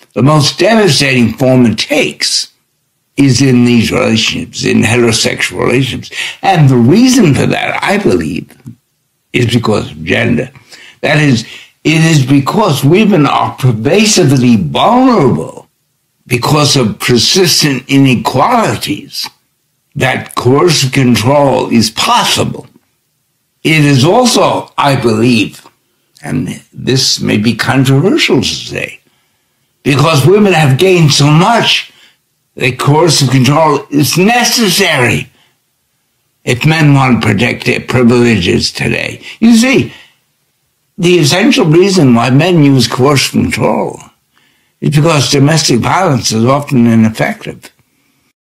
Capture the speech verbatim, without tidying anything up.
the most devastating form it takes is in these relationships, in heterosexual relationships. And the reason for that, I believe, is because of gender. That is, it is because women are pervasively vulnerable because of persistent inequalities that coercive control is possible. It is also, I believe, and this may be controversial to say, because women have gained so much that coercive control is necessary if men want to protect their privileges today. You see, the essential reason why men use coercive control is because domestic violence is often ineffective.